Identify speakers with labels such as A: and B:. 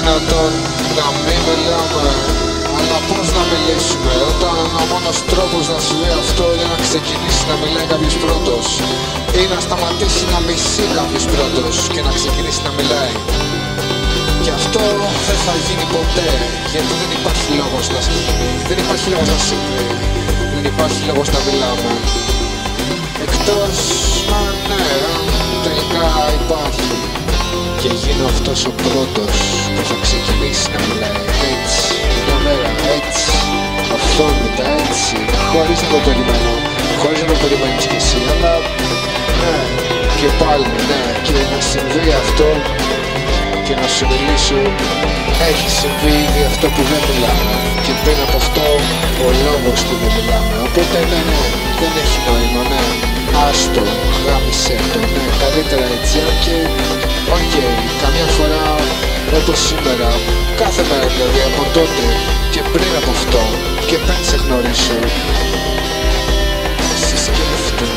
A: δυνατόν να μην μιλάμε? Αλλά πώς να μιλήσουμε όταν ο μόνος τρόπος να συμβεί αυτό είναι να ξεκινήσει να μιλάει κάποιος πρώτος, ή να σταματήσει να μισεί κάποιος πρώτος και να ξεκινήσει να μιλάει? Και αυτό δεν θα γίνει ποτέ, γιατί δεν υπάρχει λόγος να συμβεί, δεν υπάρχει λόγος να συμβεί, δεν υπάρχει λόγος να μιλάμε. Εκτός αν ναι, τελικά υπάρχει και γίνω αυτός ο πρώτος που θα ξεκινήσει να μιλάει έτσι, μια μέρα έτσι, αυθόρμητα έτσι, χωρίς να το περιμένω, χωρίς να το περιμένεις κι εσύ, αλλά ναι, και πάλι ναι, και να συμβεί αυτό και να σου μιλήσω. Έχει συμβεί ήδη αυτό που δεν μιλάμε, και πριν από αυτό ο λόγος που δεν μιλάμε. Οπότε ναι, δεν έχει νόημα, ναι, άστο, γάμισε το, ναι, καλύτερα έτσι. Και καμιά φορά όπως σήμερα, κάθε μέρα δηλαδή, από τότε και πριν από αυτό και πριν σε γνωρίσω, εσύ σκέφτομαι.